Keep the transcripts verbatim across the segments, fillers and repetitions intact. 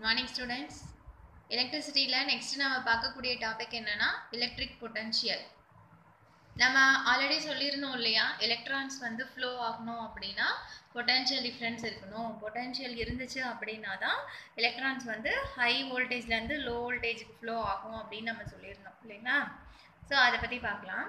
Morning students. Electricity la next நாம பார்க்கக்கூடிய topic என்னன்னா electric potential. நம்ம ஆல்ரெடி சொல்லியிருந்தோம் இல்லையா, எலக்ட்ரான்ஸ் வந்து ஃப்ளோ ஆகணும் அப்படின்னா பொட்டன்ஷியல் டிஃப்ரென்ஸ் இருக்கணும். பொட்டன்ஷியல் இருந்துச்சு அப்படின்னா தான் எலக்ட்ரான்ஸ் வந்து ஹை வோல்டேஜ்லேருந்து லோ வோல்டேஜுக்கு ஃப்ளோ ஆகும் அப்படின்னு நம்ம சொல்லியிருந்தோம் இல்லைங்களா. ஸோ அதை பற்றி பார்க்கலாம்.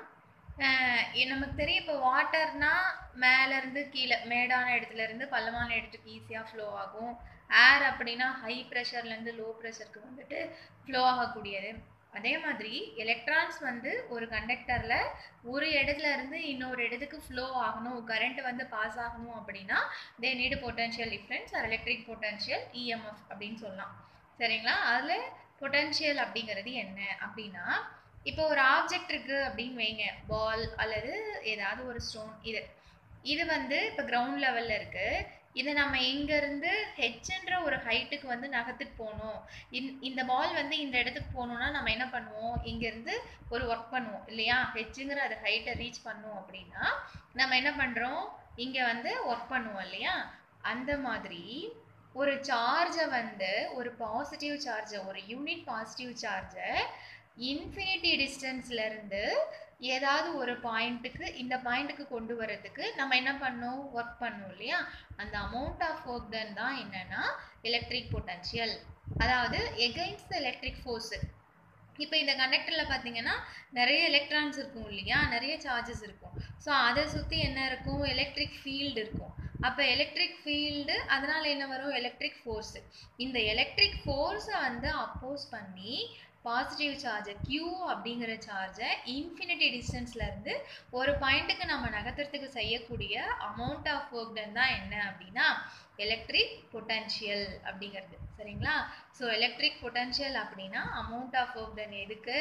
நமக்கு தெரியும், இப்போ வாட்டர்னா மேலேருந்து கீழே மேடான இடத்துலேருந்து பள்ளமான இடத்துக்கு ஈஸியாக ஃப்ளோ ஆகும். ஏர் அப்படின்னா ஹை ப்ரெஷர்லேருந்து லோ ப்ரெஷருக்கு வந்துட்டு ஃப்ளோ ஆகக்கூடியது. அதே மாதிரி எலக்ட்ரான்ஸ் வந்து ஒரு கண்டக்டரில் ஒரு இடத்துல இருந்து இன்னொரு இடத்துக்கு ஃப்ளோ ஆகணும், கரண்ட் வந்து பாஸ் ஆகணும் அப்படின்னா they need potential difference or electric potential EMF அப்படின்னு சொல்லலாம். சரிங்களா. அதில் பொட்டன்ஷியல் அப்படிங்கிறது என்ன அப்படின்னா, இப்போ ஒரு ஆப்ஜெக்ட் இருக்குது அப்படின்னு வைங்க, பால் அல்லது ஏதாவது ஒரு ஸ்டோன். இது இது வந்து இப்போ கிரவுண்ட் லெவலில் இருக்குது. இதை நம்ம இங்கேருந்து ஹெச்ன்ற ஒரு ஹைட்டுக்கு வந்து நகர்த்துட்டு போகணும். இந் இந்த பால் வந்து இந்த இடத்துக்கு போகணுன்னா நம்ம என்ன பண்ணுவோம், இங்கேருந்து ஒரு ஒர்க் பண்ணுவோம் இல்லையா. ஹெச்சுங்கிற அது ஹைட்டை ரீச் பண்ணோம் அப்படின்னா நம்ம என்ன பண்ணுறோம், இங்கே வந்து ஒர்க் பண்ணுவோம் இல்லையா. அந்த மாதிரி ஒரு சார்ஜை வந்து ஒரு பாசிட்டிவ் சார்ஜை ஒரு யூனிட் பாசிட்டிவ் சார்ஜை இன்ஃபினிட்டி டிஸ்டன்ஸ்லேருந்து ஏதாவது ஒரு பாயிண்ட்டுக்கு இந்த பாயிண்ட்டுக்கு கொண்டு வரதுக்கு நம்ம என்ன பண்ணோம், ஒர்க் பண்ணோம் இல்லையா. அந்த அமௌண்ட் ஆஃப் ஒர்க் டன் தான் என்னன்னா எலக்ட்ரிக் பொட்டன்ஷியல், அதாவது எகெயின்ஸ்ட் த எலக்ட்ரிக் ஃபோர்ஸு. இப்போ இந்த கண்டக்டரில் பார்த்தீங்கன்னா நிறைய எலக்ட்ரான்ஸ் இருக்கும் இல்லையா, நிறைய சார்ஜஸ் இருக்கும். ஸோ அதை சுற்றி என்ன இருக்கும், எலக்ட்ரிக் ஃபீல்டு இருக்கும். அப்போ எலக்ட்ரிக் ஃபீல்டு அதனால் என்ன வரும், எலக்ட்ரிக் ஃபோர்ஸு. இந்த எலக்ட்ரிக் ஃபோர்ஸை வந்து அப்போஸ் பண்ணி பாசிட்டிவ் சார்ஜை கியூ அப்படிங்கிற சார்ஜை இன்ஃபினிட்டி டிஸ்டன்ஸ்லேருந்து ஒரு பாயிண்ட்டுக்கு நம்ம நகர்த்துறதுக்கு செய்யக்கூடிய அமௌண்ட் ஆஃப் ஒர்க் டன் தான் என்ன அப்படின்னா எலக்ட்ரிக் பொட்டன்ஷியல் அப்படிங்கிறது. சரிங்களா. ஸோ எலக்ட்ரிக் பொட்டன்ஷியல் அப்படின்னா அமௌண்ட் ஆஃப் ஒர்க் டன் எதுக்கு,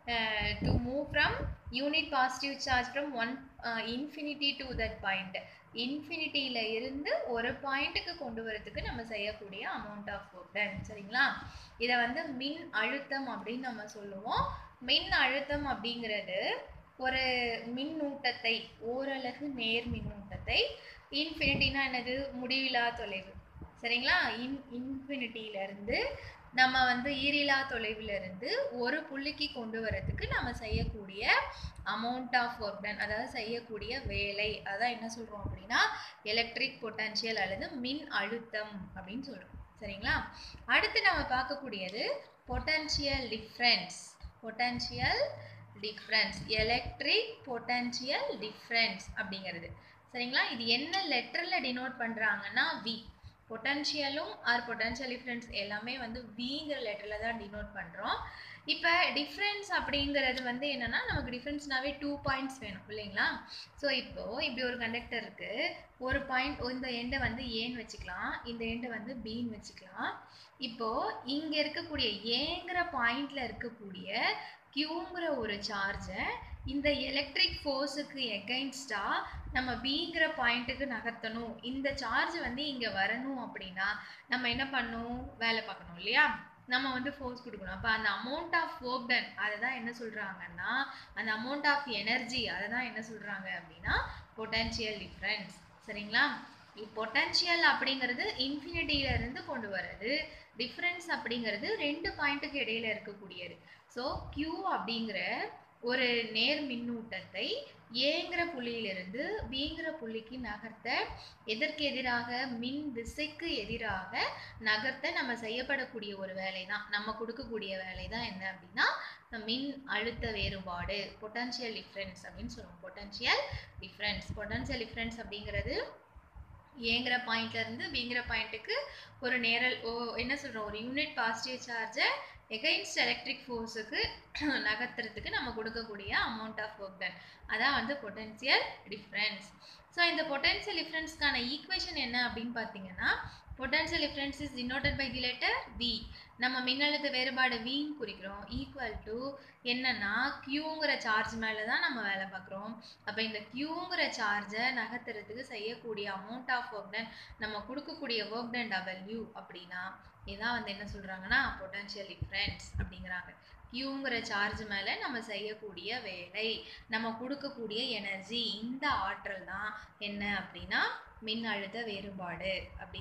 to move from unit positive charge from one infinity to that point. இன்ஃபினிட்டியில் இருந்து ஒரு பாயிண்ட்டுக்கு கொண்டு வரதுக்கு நம்ம செய்யக்கூடிய அமௌண்ட் ஆஃப் ஒர்க் டன். சரிங்களா. இதை வந்து மின் அழுத்தம் அப்படின்னு நம்ம சொல்லுவோம். மின் அழுத்தம் அப்படிங்கிறது ஒரு மின்னூட்டத்தை, ஓரலகு நேர் மின்னூட்டத்தை, இன்ஃபினிட்டினா என்னது, முடிவிலா தொலைவு. சரிங்களா. இன் இன்ஃபினிட்டியிலேருந்து நம்ம வந்து ஈரிலா தொலைவிலிருந்து ஒரு புள்ளிக்கு கொண்டு வரதுக்கு நம்ம செய்யக்கூடிய அமௌண்ட் ஆஃப் ஒர்க் டன், அதாவது செய்யக்கூடிய வேலை, அதான் என்ன சொல்கிறோம் அப்படின்னா எலக்ட்ரிக் பொட்டன்ஷியல் அல்லது மின் அழுத்தம் அப்படின்னு சொல்கிறோம். சரிங்களா. அடுத்து நம்ம பார்க்கக்கூடியது potential difference. Potential difference, electric potential difference அப்படிங்கிறது. சரிங்களா. இது என்ன லெட்டரில் டினோட் பண்ணுறாங்கன்னா வி. பொட்டன்ஷியலும் ஆர் பொட்டன்ஷியல் டிஃப்ரென்ஸ் எல்லாமே வந்து விங்கிற லெட்டரில் தான் டினோட் பண்ணுறோம். இப்போ டிஃப்ரென்ஸ் அப்படிங்கிறது வந்து என்னென்னா, நமக்கு டிஃப்ரென்ஸ்னாவே டூ பாயிண்ட்ஸ் வேணும் இல்லைங்களா. ஸோ இப்போது இப்படி ஒரு கண்டக்டர் இருக்குது, ஒரு பாயிண்ட் இந்த எண்டை வந்து ஏன்னு வச்சுக்கலாம், இந்த எண்டை வந்து பின்னு வச்சுக்கலாம். இப்போது இங்கே இருக்கக்கூடிய ஏங்கிற பாயிண்டில் இருக்கக்கூடிய கியூங்கிற ஒரு சார்ஜை இந்த எலக்ட்ரிக் ஃபோர்ஸுக்கு எகைன்ஸ்டாக நம்ம பிங்கிற பாயிண்ட்டுக்கு நகர்த்தணும். இந்த சார்ஜ் வந்து இங்கே வரணும் அப்படின்னா நம்ம என்ன பண்ணணும், வேலை பார்க்கணும் இல்லையா. நம்ம வந்து ஃபோர்ஸ் கொடுக்கணும். அப்போ அந்த அமௌண்ட் ஆஃப் ஒர்க் டன் அதை தான் என்ன சொல்கிறாங்கன்னா, அந்த அமௌண்ட் ஆஃப் எனர்ஜி அதை தான் என்ன சொல்கிறாங்க அப்படின்னா பொட்டன்ஷியல் டிஃப்ரென்ஸ். சரிங்களா. பொட்டன்ஷியல் அப்படிங்கிறது இன்ஃபினிட்டியிலேருந்து கொண்டு வர்றது, டிஃப்ரென்ஸ் அப்படிங்கிறது ரெண்டு பாயிண்ட்டுக்கு இடையில இருக்கக்கூடியது. ஸோ கியூ அப்படிங்கிற ஒரு நேர் மின்னூட்டத்தை ஏங்கிற புள்ளியிலிருந்து பிங்கிற புள்ளிக்கு நகர்த்த, எதற்கு எதிராக, மின் திசைக்கு எதிராக நகர்த்த நம்ம செய்யப்படக்கூடிய ஒரு வேலை தான், நம்ம கொடுக்கக்கூடிய வேலை தான் என்ன அப்படின்னா மின் அழுத்த வேறுபாடு, பொட்டன்ஷியல் டிஃப்ரென்ஸ் அப்படின்னு சொல்லுவோம். பொட்டன்ஷியல் டிஃப்ரென்ஸ் பொட்டன்ஷியல் டிஃப்ரென்ஸ் அப்படிங்கிறது ஏங்கிற பாயிண்ட்ல இருந்து பிங்கிற பாயிண்ட்டுக்கு ஒரு நேரல் ஓ என்ன சொல்கிறோம், ஒரு யூனிட் பாசிட்டிவ் சார்ஜை எகைன்ஸ்ட் எலக்ட்ரிக் ஃபோர்ஸுக்கு நகர்த்துறதுக்கு நம்ம கொடுக்கக்கூடிய அமௌண்ட் ஆஃப் ஒர்க் டன், அதான் வந்து பொட்டன்ஷியல் டிஃப்ரென்ஸ். ஸோ இந்த பொட்டன்ஷியல் டிஃப்ரென்ஸ்க்கான ஈக்குவேஷன் என்ன அப்படின்னு பார்த்தீங்கன்னா, potential difference is denoted by the letter V. நம்ம மின்னழுத்த வேறுபாடு வின்னு குறிக்கிறோம். ஈக்குவல் டு என்னன்னா கியூங்கிற சார்ஜ் மேலே தான் நம்ம வேலை பார்க்குறோம். அப்போ இந்த கியூங்கிற சார்ஜை நகர்த்துறதுக்கு செய்யக்கூடிய அமௌண்ட் ஆஃப் ஒர்க் டன், நம்ம கொடுக்கக்கூடிய ஒர்க் டன் டபிள்யூ அப்படின்னா இதான் வந்து என்ன சொல்கிறாங்கன்னா பொட்டன்ஷியல் டிஃப்ரென்ஸ் அப்படிங்கிறாங்க. கியூங்கிற சார்ஜ் மேலே நம்ம செய்யக்கூடிய வேலை, நம்ம கொடுக்கக்கூடிய எனர்ஜி, இந்த ஆற்றல் தான் என்ன அப்படின்னா மின் அழுத்த வேறுபாடு அப்படிங்கிறது.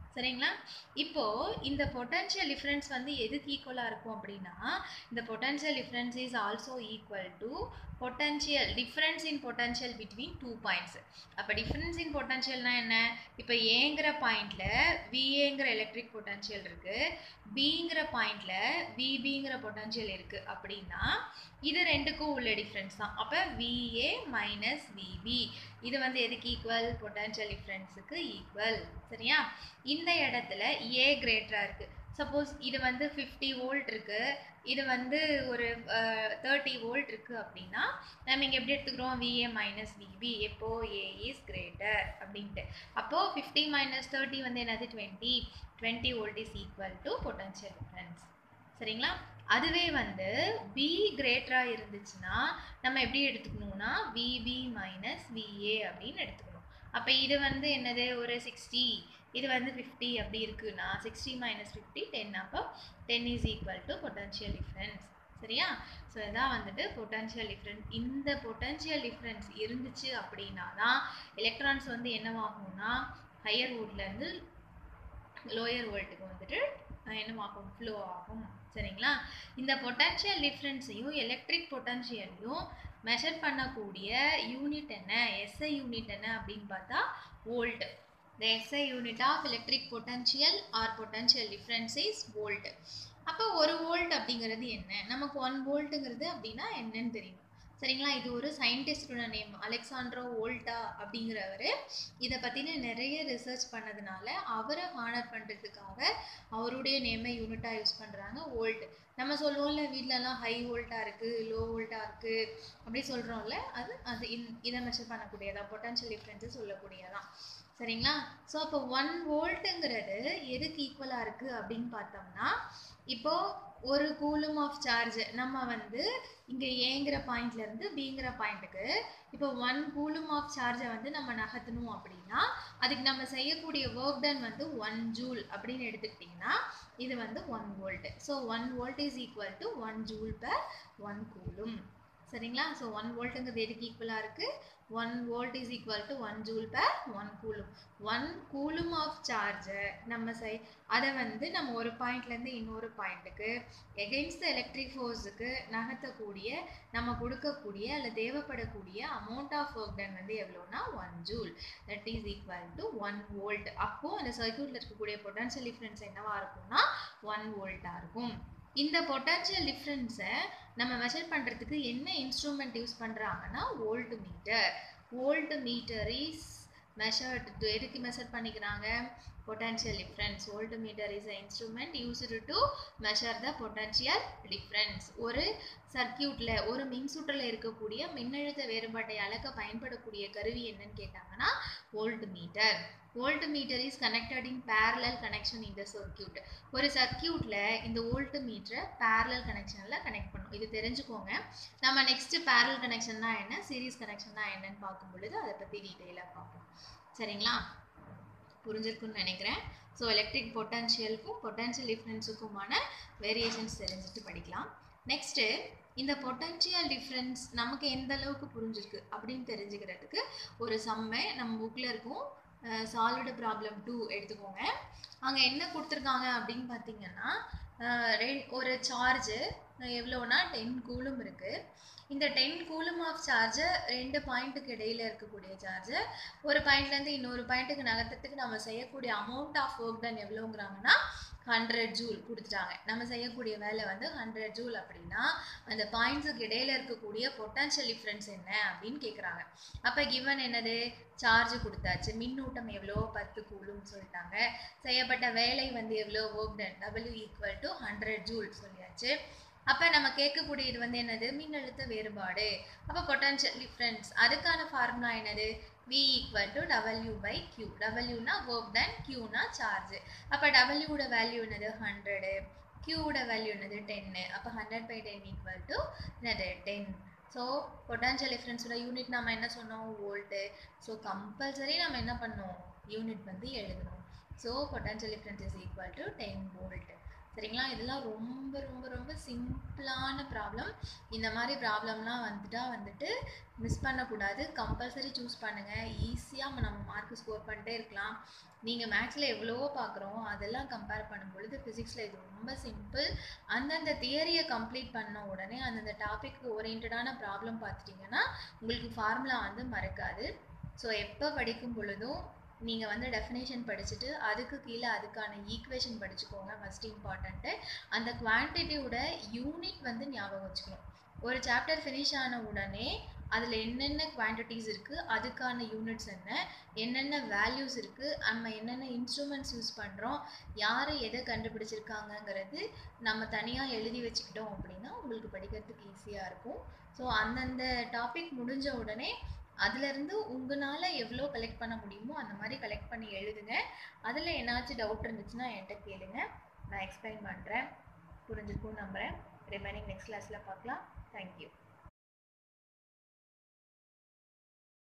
சரிங்களா? இப்போ இந்த பொட்டன்ஷியல் டிஃபரன்ஸ் வந்து எதுக்கு ஈக்குவலா இருக்கும் அப்படின்னா, இந்த potential difference is also equal to potential difference in potential between two points. அப்போ டிஃபரன்ஸ் இன் பொட்டன்ஷியல்னா என்ன? இப்போ ஏங்கிற பாயிண்ட்ல விஏங்கிற எலக்ட்ரிக் பொட்டன்ஷியல் இருக்கு, பிங்கிற பாயிண்ட்ல விபிங்கிற பொட்டன்ஷியல் இருக்கு அப்படின்னா இது ரெண்டுக்கும் உள்ள டிஃபரன்ஸ் தான். அப்போ விஏ மைனஸ் விபி இது வந்து எதுக்கு ஈக்குவல்? Potential டிஃபரன்ஸுக்கு equal. சரியா? இந்த இடத்துல ஏ கிரேட்டரா இருக்கு. சப்போஸ் இது வந்து ஃபிஃப்டி வோல்ட் இருக்கு, இது வந்து ஒரு தேர்ட்டி வோல்ட் இருக்கு அப்படின்னா நம்ம இங்க எப்படி எடுத்துக்கிறோம்? V A minus V B. எப்போ ஏ இஸ் கிரேட்டர் அப்படின்ட்டு. அப்போ ஃபிஃப்டி மைனஸ் தேர்ட்டி வந்து என்னது? Twenty. Twenty volt is equal to potential difference. சரிங்களா? அதுவே வந்து பி கிரேட்டரா இருந்துச்சுன்னா நம்ம எப்படி எடுத்துக்கணும்னா விபி மைனஸ் விஏ அப்படின்னு எடுத்துக்கணும். அப்போ இது வந்து என்னது? ஒரு சிக்ஸ்டி, இது வந்து ஃபிஃப்டி அப்படி இருக்குன்னா சிக்ஸ்டி மைனஸ் ஃபிஃப்டி டென். அப்போ ten is equal to potential difference. சரியா? ஸோ இதான் வந்துட்டு பொட்டன்ஷியல் டிஃபரன்ஸ். இந்த பொட்டன்ஷியல் டிஃபரன்ஸ் இருந்துச்சு அப்படின்னா தான் எலக்ட்ரான்ஸ் வந்து என்னவாகும்னா ஹையர் வோல்ட்லேருந்து லோயர் வோல்ட்டுக்கு வந்துட்டு என்னவாகும்? ஃப்ளோ ஆகும். சரிங்களா? இந்த பொட்டன்ஷியல் டிஃபரன்ஸையும் எலக்ட்ரிக் பொட்டன்ஷியலையும் மெஷர் பண்ணக்கூடிய யூனிட் என்ன? எஸ்ஐ யூனிட் என்ன அப்படின்னு பார்த்தா volt. The S I unit of electric potential or potential difference is volt. அப்போ ஒரு வோல்ட் அப்படிங்கிறது என்ன? நமக்கு ஒன் வோல்ட்டுங்கிறது அப்படின்னா என்னன்னு தெரியும். சரிங்களா? இது ஒரு சயின்டிஸ்டோட நேம், அலெக்சாண்ட்ரோ வோல்டா அப்படிங்கிறவர். இதை பற்றின நிறைய ரிசர்ச் பண்ணதுனால அவரை ஹானர் பண்ணுறதுக்காக அவருடைய நேமை யூனிட்டாக யூஸ் பண்ணுறாங்க, வோல்ட். நம்ம சொல்லுவோம்ல வீட்டிலலாம் ஹை வோல்ட்டாக இருக்குது, லோ வோல்ட்டாக இருக்குது அப்படி சொல்கிறோம்ல, அது அது இதை மெஷர் பண்ணக்கூடியதான், பொட்டன்ஷியல் டிஃபரன்ஸு சொல்லக்கூடியதான். சரிங்களா? ஸோ அப்போ ஒன் வோல்ட்டுங்கிறது எதுக்கு ஈக்குவலாக இருக்குது அப்படின்னு பார்த்தோம்னா, இப்போது ஒரு கூலும் ஆஃப் சார்ஜ் நம்ம வந்து இங்கே ஏங்கிற பாயிண்ட்லேருந்து பிங்கிற பாயிண்ட்டுக்கு இப்போ ஒன் கூலும் ஆஃப் சார்ஜை வந்து நம்ம நகர்த்தணும் அப்படின்னா அதுக்கு நம்ம செய்யக்கூடிய ஒர்க் டன் வந்து ஒன் ஜூல் அப்படின்னு எடுத்துக்கிட்டிங்கன்னா இது வந்து one volt. So one volt is equal to one joule per one coulomb. சரிங்களா? ஸோ ஒன் வோல்ட்டுங்கிறது எதுக்கு ஈக்குவலாக இருக்குது? One volt is equal to one joule per one coulomb. One coulomb of சார்ஜை நம்ம செய் அதை வந்து நம்ம ஒரு பாயிண்ட்லேருந்து இன்னொரு பாயிண்ட்டுக்கு எகெயின்ஸ்ட் த எலக்ட்ரிக் ஃபோர்ஸுக்கு நகர்த்தக்கூடிய நம்ம கொடுக்கக்கூடிய அல்ல தேவைப்படக்கூடிய அமௌண்ட் ஆஃப் ஒர்க் டன் வந்து எவ்வளோனா one joule. That is equal to one volt. அப்போது அந்த சர்க்யூட்டில் இருக்கக்கூடிய பொட்டன்ஷியல் டிஃபரன்ஸ் என்னவாக இருக்கும்னா ஒன் வோல்ட்டாக இருக்கும். இந்த பொட்டன்ஷியல் டிஃபரன்ஸை நம்ம மெஷர் பண்ணுறதுக்கு என்ன இன்ஸ்ட்ருமெண்ட் யூஸ் பண்ணுறாங்கன்னா volt meter. Volt meter is measured. எதுக்கு மெஷர் பண்ணிக்கிறாங்க? Potential difference. Volt meter is a instrument used to measure the potential difference. ஒரு சர்க்கியூட்டில் ஒரு மின்சுற்றில் இருக்கக்கூடிய மின்னழுத்த வேறுபாட்டை அளக்க பயன்படக்கூடிய கருவி என்னன்னு கேட்டாங்கன்னா volt meter. Volt meter is connected in parallel connection in the circuit. ஒரு சர்க்கியூட்டில் இந்த வோல்ட் மீட்டரை பேரலல் கனெக்ஷனில் கனெக்ட் பண்ணும். இது தெரிஞ்சுக்கோங்க. நம்ம நெக்ஸ்ட்டு பேரலல் கனெக்ஷன்னா என்ன, சீரீஸ் கனெக்ஷன்னா என்னன்னு பார்க்கும் பொழுது அதை பற்றி டீட்டெயிலாக பார்ப்போம். சரிங்களா? புரிஞ்சிருக்குன்னு நினைக்கிறேன். ஸோ எலக்ட்ரிக் பொட்டன்ஷியலுக்கும் பொட்டன்ஷியல் டிஃபரன்ஸுக்குமான வேரியேஷன்ஸ் தெரிஞ்சுட்டு படிக்கலாம். நெக்ஸ்ட்டு இந்த பொட்டன்ஷியல் டிஃபரன்ஸ் நமக்கு எந்த அளவுக்கு புரிஞ்சிருக்கு அப்படின்னு தெரிஞ்சுக்கிறதுக்கு ஒரு சம்மை நம்ம புக்கில் இருக்கும், சால்வ்டு ப்ராப்ளம் டூ எடுத்துக்கோங்க. அங்கே என்ன கொடுத்துருக்காங்க அப்படின்னு பார்த்தீங்கன்னா ரெ ஒரு சார்ஜு எவ்வளோனா டென் கூலும் இருக்குது. இந்த டென் கூலும் ஆஃப் சார்ஜை ரெண்டு பாயிண்ட்டுக்கு இடையில் இருக்கக்கூடிய சார்ஜை ஒரு பாயிண்ட்லேருந்து இன்னொரு பாயிண்ட்டுக்கு நகர்த்தத்துக்கு நம்ம செய்யக்கூடிய அமௌண்ட் ஆஃப் ஒர்க் டன் எவ்வளோங்கிறாங்கன்னா ஹண்ட்ரட் ஜூல் கொடுத்துட்டாங்க. நம்ம செய்யக்கூடிய வேலை வந்து ஹண்ட்ரட் ஜூல் அப்படின்னா அந்த பாயிண்ட்ஸுக்கு இடையில இருக்கக்கூடிய பொட்டன்ஷியல் டிஃபரன்ஸ் என்ன அப்படின்னு கேட்குறாங்க. அப்போ கிவன் என்னது? சார்ஜ் கொடுத்தாச்சு, மின்னூட்டம் எவ்வளோ பத்து கூலும் சொல்லிட்டாங்க, செய்யப்பட்ட வேலை வந்து எவ்வளோ work done W equal to hundred joule சொல்லியாச்சு. அப்போ நம்ம கேட்கக்கூடிய இது வந்து என்னது? மின்னழுத்த வேறுபாடு. அப்போ பொட்டன்ஷியல் டிஃபரன்ஸ் அதுக்கான ஃபார்முலா என்னது? V equal to W by Q. W na work done, Q na charge. அப்போ W உட வேல்யூ என்னது? ஹண்ட்ரட். Q உட வேல்யூ என்னது? டென். அப்போ hundred by ten equal to என்னது? டென். ஸோ பொட்டன்ஷியல் டிஃபரன்ஸோட யூனிட் நம்ம என்ன சொன்னோம்? வோல்ட்டு. ஸோ கம்பல்சரி நம்ம என்ன பண்ணோம்? யூனிட் வந்து எழுதணும். So potential difference is equal to ten volt. சரிங்களா? இதெல்லாம் ரொம்ப ரொம்ப ரொம்ப சிம்பிளான ப்ராப்ளம். இந்த மாதிரி ப்ராப்ளம்லாம் வந்துட்டா வந்துட்டு மிஸ் பண்ணக்கூடாது. கம்பல்சரி சூஸ் பண்ணுங்கள். ஈஸியாக நம்ம மார்க் ஸ்கோர் பண்ணிட்டே இருக்கலாம். நீங்கள் மேக்ஸில் எவ்வளவோ பார்க்குறோம், அதெல்லாம் கம்பேர் பண்ணும் பொழுது ஃபிசிக்ஸில் இது ரொம்ப சிம்பிள். அந்தந்த தியரியை கம்ப்ளீட் பண்ண உடனே அந்தந்த டாபிக் ஓரியன்டான ப்ராப்ளம் பார்த்துட்டிங்கன்னா உங்களுக்கு ஃபார்முலா வந்து மறக்காது. ஸோ எப்போ படிக்கும் பொழுதும் நீங்கள் வந்து டெஃபினேஷன் படிச்சுட்டு அதுக்கு கீழே அதுக்கான ஈக்குவேஷன் படிச்சுக்கோங்க. ஃபஸ்ட் இம்பார்ட்டண்ட்டு அந்த குவான்டிட்டியோட யூனிட் வந்து ஞாபகம் வச்சுக்கணும். ஒரு சாப்டர் ஃபினிஷ் ஆன உடனே அதில் என்னென்ன குவான்டிட்டிஸ் இருக்குது, அதுக்கான யூனிட்ஸ் என்ன, என்னென்ன வேல்யூஸ் இருக்குது, நம்ம என்னென்ன இன்ஸ்ட்ருமெண்ட்ஸ் யூஸ் பண்ணுறோம், யார் எதை கண்டுபிடிச்சிருக்காங்கங்கிறது நம்ம தனியாக எழுதி வச்சுக்கிட்டோம் அப்படின்னா உங்களுக்கு படிக்கிறதுக்கு ஈஸியாக இருக்கும். ஸோ அந்தந்த டாபிக் முடிஞ்ச உடனே அதுலேருந்து உங்களால் எவ்வளோ கலெக்ட் பண்ண முடியுமோ அந்த மாதிரி கலெக்ட் பண்ணி எழுதுங்க. அதில் என்னாச்சும் டவுட் இருந்துச்சுன்னா என்கிட்ட கேளுங்க, நான் எக்ஸ்பிளைன் பண்ணுறேன். புரிஞ்சுக்கும் நம்புகிறேன். ரிமைனிங் நெக்ஸ்ட் கிளாஸில் பார்க்கலாம். தேங்க்யூ.